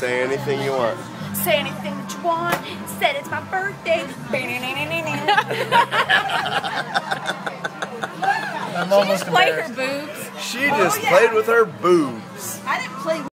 Say anything you want. Say anything that you want. Said it's my birthday. I'm almost Play her embarrassed. boobs. She just played with her boobs. I didn't play